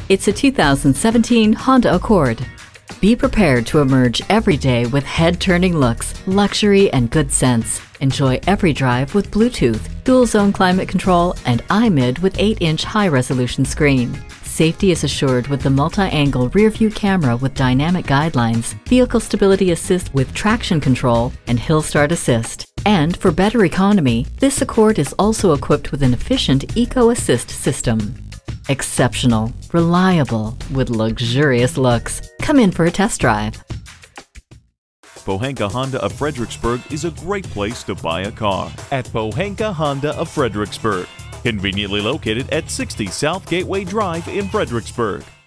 It's a 2017 Honda Accord. Be prepared to emerge every day with head-turning looks, luxury, and good sense. Enjoy every drive with Bluetooth, dual-zone climate control, and iMid with 8-inch high-resolution screen. Safety is assured with the multi-angle rear-view camera with dynamic guidelines, vehicle stability assist with traction control, and hill start assist. And for better economy, this Accord is also equipped with an efficient Eco Assist system. Exceptional, reliable, with luxurious looks. Come in for a test drive. Pohanka Honda of Fredericksburg is a great place to buy a car. At Pohanka Honda of Fredericksburg, conveniently located at 60 South Gateway Drive in Fredericksburg.